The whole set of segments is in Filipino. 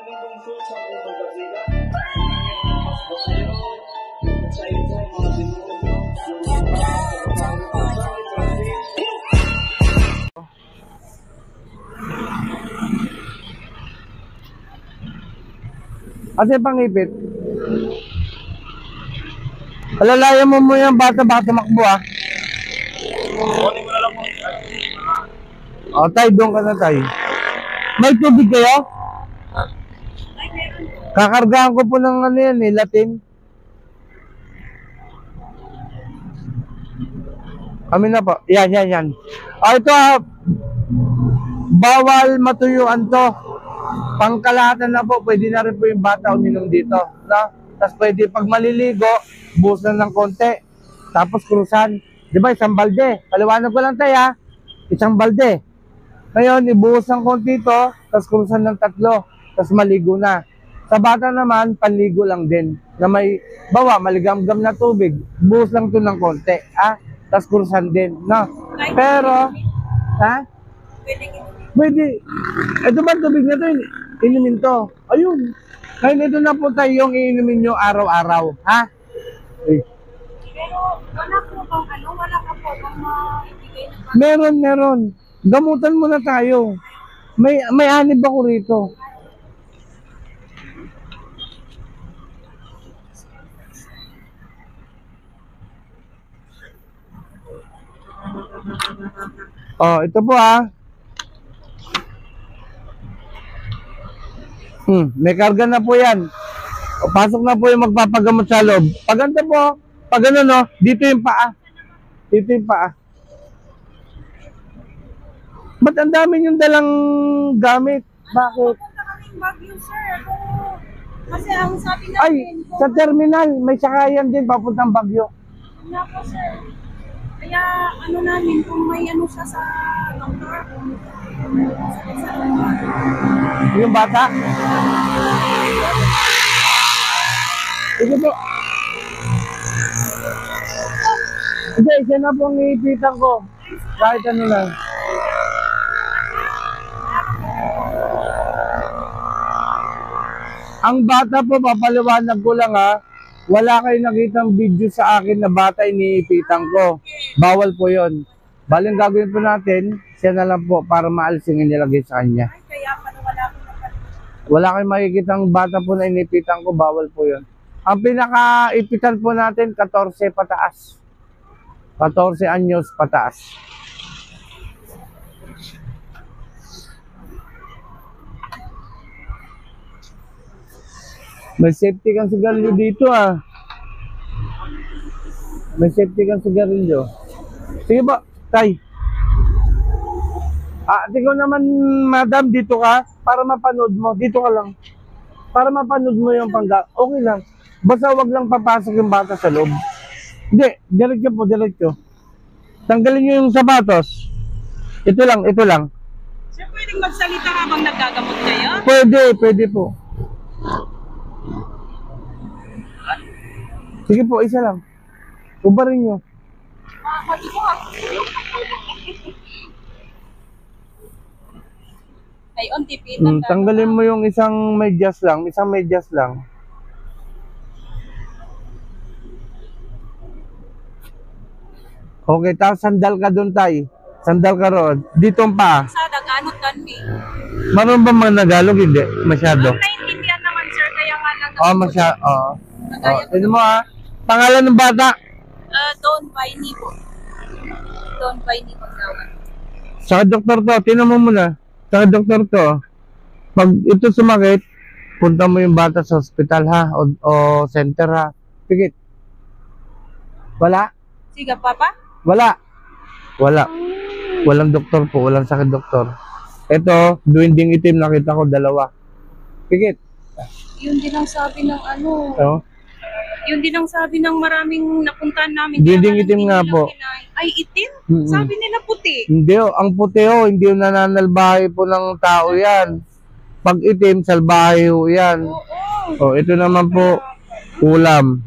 Kasi pangipit. Alalayan mo yung bata baka tumakbo ah. O, tay, doon ka na, tay. May tubig kayo? Kakargahan ko po ng ano yan eh, Latin. Kami na po. Yan. Ito bawal matuyuan to. Pangkalahatan na po, pwede na rin po yung bata uminom dito. No? Tapos pwede pag maliligo, buhos na ng konti. Tapos krusan. Di ba, isang balde. Paliwanag ko lang tayo ha. Isang balde. Ngayon, ibuhos ng konti ito, tapos krusan ng 3. Tapos maligo na. Sa bata naman, panligo lang din. Na may, maligam-gam na tubig. Buhos lang ito ng konti. Tapos krusan din. No? Pero, pwede. Ito ba tubig na ito? Inumin to. Ayun. Ngayon ito na po tayo yung iinumin nyo araw-araw. Ha? Pero wala po bang wala ka po bang maibigay na Meron. Gamutan mo na tayo. May anib ako rito. Oh, ito po may karga na po yan. O, pasok na po yung magpapagamot sa loob. Pag ganito po, pag ano no, dito yung paa. Dito yung paa. Ba't ang dami yung dalang gamit? Bakit? Papunta kaming Baguio, sir. Kasi ang sabi Ay, namin sa terminal, may sakayan din papuntang Baguio. nga po, sir. Kaya namin kung may siya sa doktor, sakit sa doktor. Yung bata? Ito po. Hindi, isa na pong iipitan ko. Kahit ano lang. Ang bata po, papaliwanag ko lang wala kayong nakitang video sa akin na bata iniipitan ko. Bawal po yon. Baling gagawin po natin, siya na lang po para maalis yung inilagay sa kanya. Ay, kaya wala ko na Wala kayong makikitang bata po na inipitan ko, bawal po yon. Ang pinaka-ipitan po natin, 14 pataas. 14 anyos pataas. May safety kang sigarilyo dito May safety kang sigarilyo. Sige ba, tay. Tingnan naman, madam, dito ka para mapanood mo. Dito ka lang. Para mapanood mo yung okay lang. Basta wag lang papasok yung bata sa loob. Hindi, diretso. Tanggalin nyo yung sapatos. Ito lang. Sir, pwedeng magsalita habang nagagamot kayo? Pwede po. Sige po, isa lang. Ubarin nyo. Pwede po Ay, tipitan. Tanggalin mo yung isang medyas lang. Okay, tapos sandal ka doon, tay. Sandal ka roon. Dito pa. Sa daganot kanmi. Marunong ba mga Nagalog? Hindi. Masyado. Naintindihan naman, sir, kaya nga lang. Masyado. Tignan mo pangalan ng bata? Don Paini po. Don Paini po tawag. Sa doktor to. Tinan mo muna. Sa doktor to. Pag ito sumakit, punta mo yung bata sa hospital o center Pigit. Wala? Siga, Papa? Wala. Walang doktor po. Walang sakit doktor. Ito, duwinding itim. Nakita ko 2. Pigit. Yun din ang sabi ng So, Yun din ang sabi ng maraming napuntahan namin. Dinding itim nga po. Ay, itim? Sabi nila puti. Hindi ang puti hindi nananalbahe po ng tao yan. Pag itim, salbahe yan. Oo. Ito naman po, ulam.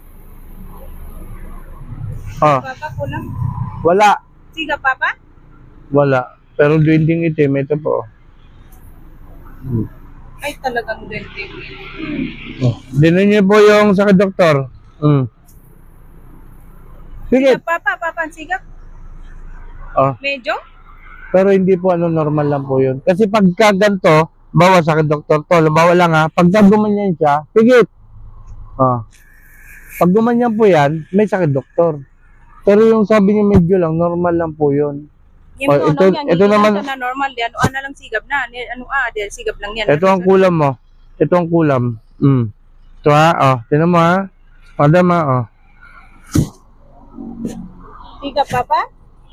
Papa, kulang. Wala. Siga, Papa? Wala. Pero dinding itim, ito po. Ay, talagang dente. Oh. Dinan niyo po yung sakit, doktor. Sige. Sigap, Papa, papansigap. Oh. Medyo? Pero hindi po normal lang po yun. Kasi pagka ganito, bawa sakit, doktor to, bawa lang ha, pagka gumanyan siya, pigit. Oh. Pag gumanyan po yan, may sakit, doktor. Pero yung sabi niya medyo lang, normal lang po yun. Yung Oh, ito naman, na normal yan. O, lang sigap na. Dahil sigap lang yan. ito ang kulam mo. Ito ang kulam. Ito ha, oh. Tinan mo ha. Madam ha, oh. Sigap, Papa?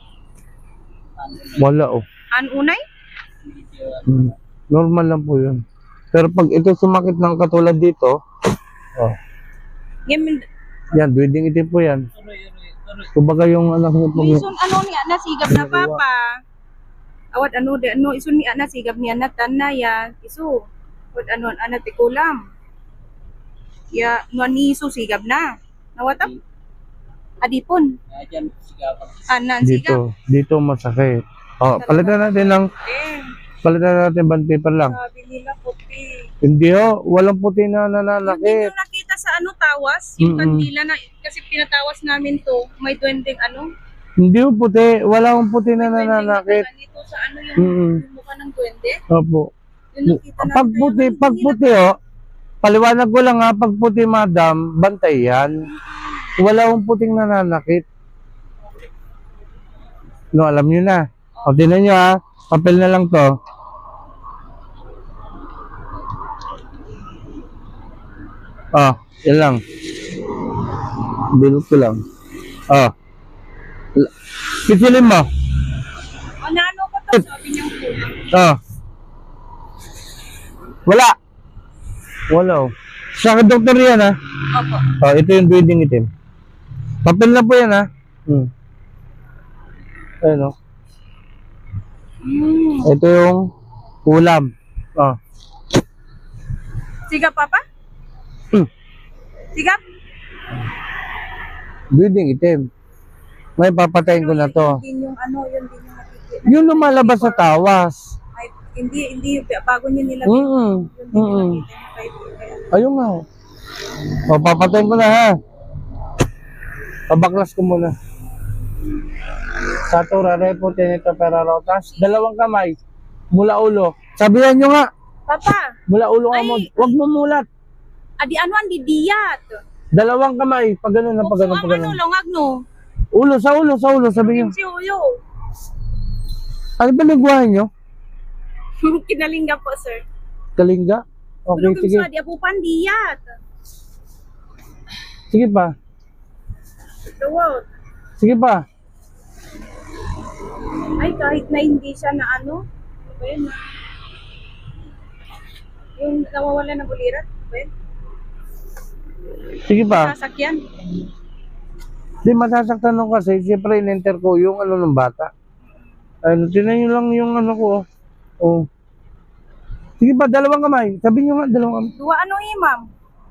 Wala, oh. Unay? Normal lang po yun. Pero pag ito sumakit ng katulad dito, oh. Yan, bleeding itim po yan. Kumbaga yung anak niya po. Isun niya na sigap na, Papa. Awat isun niya na sigap niya na tanaya. Isu. Awat anak tikulam. Ya, ni isu sigap na. Nawatap? Adipon. Anan sigap. Dito masakit. Oh, palitan natin band paper lang. Sabi nila puti. Hindi ho, walang puti na Hindi nananakit. nyo nakita sa tawas? Yung kandila na, kasi pinatawas namin to, may duwending Hindi ho puti, wala akong puti na nananakit. Dito sa yung mukha ng duwende. Opo. Yung nakita namin. Pag puti ho, paliwanag ko lang ha, pag puti madam, bantay yan. Wala akong puting nananakit. No, alam nyo na. O, tinan nyo ha, papel na lang to. Ah, yan lang. Bilog ko lang. Ah. Pisilin mo. Ano ko to? Sabi niyang kulang. Ah. Wala. Wala. Sa akin, doktor yan ha. Opo. Ah, ito yung bleeding itim. Papel na po yan ha. Ayun o. Ito yung ulam. Ah. Sigap, Papa? Sigap? Bleeding itim. May papatayin ko na to. Yun din yung yun din yung nakikita. Yung lumalabas sa tawas. Ay, hindi, bago niyo nila. Yun din yung nakita. Ayun nga. O, papatayin ko na ha. Pabaklas ko muna. Satura repo tenito perarotas. Dalawang kamay. Mula ulo. Sabihan nyo nga. Papa, Mula ulo nga mo. Ay. Huwag mo mulat. adi ang didiyat. Dalawang kamay. Pag ganun na, pag ganun, Bukso pag ang ganun. longag no. Ulo, sa ulo, sa ulo. Sabi nyo. Si Uyo. Ano ba nagwahan nyo? Kinalingga po, sir. Kalingga? Okay, Tulog sige. sa di po pandiyat. Sige pa. Dawot. Sige pa. Ay, kahit na hindi siya na well, yung nawawala ng ulirat, well, Sige pa. sasakyan. Di masasaktan nung kasi. Siyempre, in-enter ko yung ng bata. Tinan nyo lang yung ko. Oh. Sige pa, dalawang kamay. Sabi nyo nga, dalawang kamay. Dua ma'am?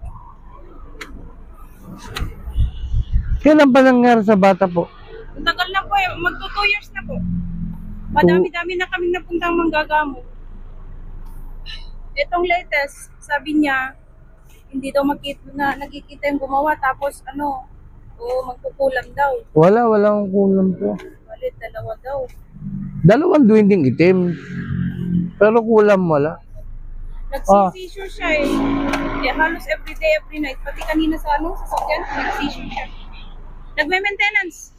Kailan pa nangyari sa bata po? Ang tagal na po magto 2 years na po. Madami-dami na kaming napuntang manggagamo. Itong latest, sabi niya, hindi daw nakikita yung gumawa, tapos magkukulam daw. Wala akong kulam po. Balit, dalawa daw. Dalawang duwinding itim. Pero kulam wala. Nagsi-seizure siya eh. Halos everyday, every night. Pati kanina sa sasakyan, nag-seizure siya. Nagme-maintenance.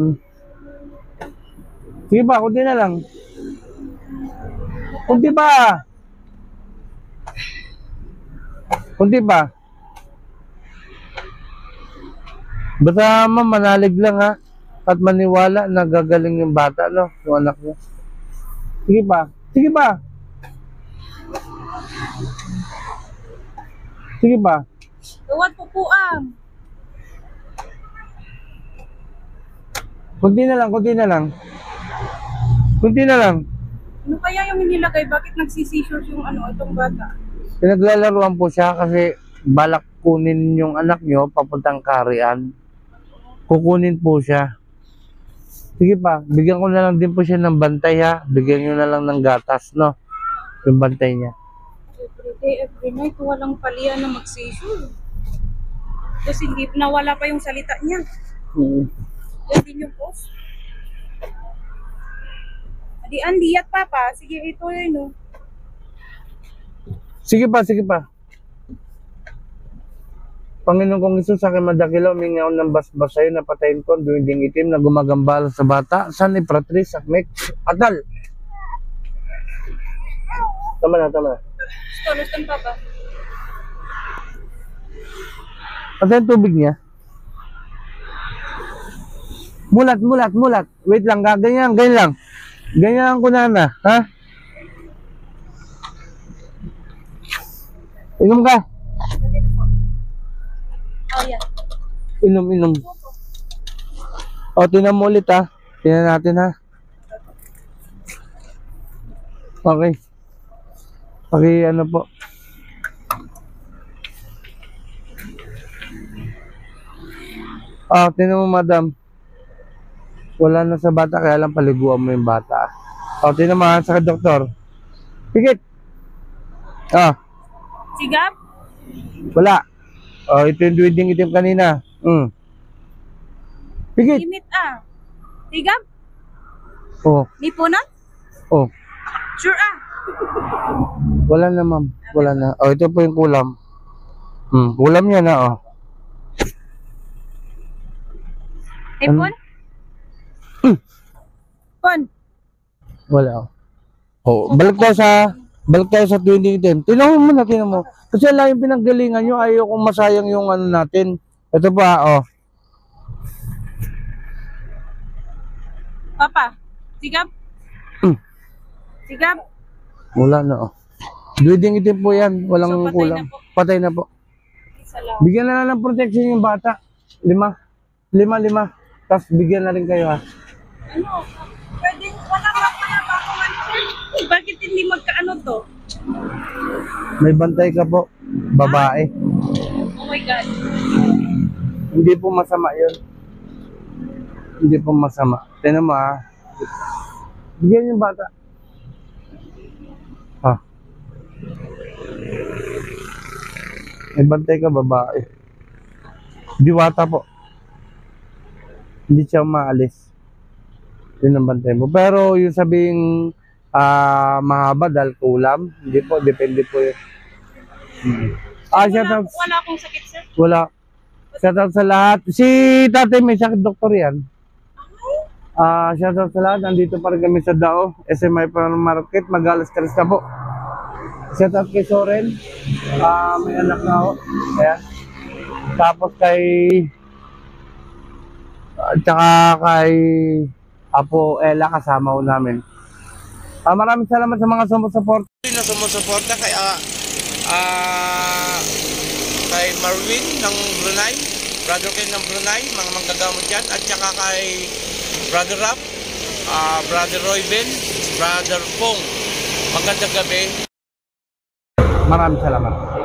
Sige pa, kunti na lang. Kunti pa. Kunti pa. Basta ma'am, manalig lang ha. At maniwala na gagaling yung bata, no? Yung anak mo. Sige pa. Sige pa. Sige pa. Tuwad po po Kunti na lang, kunti na lang. Kunti na lang. Ano kaya yung nilagay? Bakit nagsi-seizure yung itong bata? Pinaglalaruan po siya kasi balak kunin yung anak nyo papuntang Karian. Kukunin po siya. Sige pa, bigyan ko na lang din po siya ng bantay ha. Bigyan nyo na lang ng gatas, no? Yung bantay niya. every night, walang palian na mag-seizure. Tapos hindi, nawala pa yung salita niya. Yan din yung post. Adi, andiyat, Papa. Sige, ito yun, no. Sige pa, sige pa. Panginoon kong Isus, sa aking madakilaw, mingaw ng basbas sa'yo, napatayin ko, duwinding itim na gumagambala sa bata, San Ipratris, Akmek, Atal. Tama na, tama na. Lustan, Papa. Asa yung tubig niya? Mulat, mulat, mulat. Wait lang, ganyan, ganyan lang. Ganyan ko na, ha? Inom ka. Oh, yeah. Inom, inom. O, tinan mo ulit, ha? Tinan natin, ha? Okay. Okay, ano po. Tinan mo, madam. Wala na sa bata, kaya lang paliguan mo yung bata. Tinan mo, ha? Sa doktor. Pikit. Sigap? Wala. Ito yung duwiding itim kanina. Pikit. Limit, Sigap? Oh, Lipunan? oh. Sure, Wala na, ma'am. Wala na. Ito po yung kulam. Kulam niya na, Ipon? Pon? Wala, balik tayo sa duwiding itim. Tinan mo muna, tinan mo. Kasi ala yung pinanggalingan nyo, ayaw kong masayang yung ano natin. Ito pa, Papa? Sigap? Sigap? Wala na, Duwiding itim po yan. Walang So, patay kulam. na po. Patay na po. Isa lang. Bigyan na lang ng protection yung bata. 5. 5. Tapos bigyan na rin kayo, ha. Ano? Pwede, wala ba ba akong answer? Bakit hindi magkaano to? May bantay ka po. Babae. Oh my God. Hindi po masama yun. Hindi po masama. Tignan mo, ha. Bigyan yung bata. May bantay ka, babae. Diwata po. Hindi siya maalis. Yun ang bantay mo. Pero yung sabing mahaba dahil kulam, hindi po, depende po yun. Shout out. Wala akong sakit, sir. Wala. Shout out sa lahat. Si tatay may sakit, doktor yan. Shout out sa lahat. Nandito pa rin kami sa Dao. SMI Farm Market. Mag-alas 3 na po. Shout out kay Soren. May anak na ako. Ayan. Tapos kay tsaka kay Apo Ella, kasama ko namin. Maraming salamat sa mga sumusuporta. Sumusuporta kay kay Marwin ng Brunei, Brother Ken ng Brunei, mga manggagamot dyan, at saka kay Brother Rap, Brother Roy Ben, Brother Pong. Magandang gabi. Maraming salamat.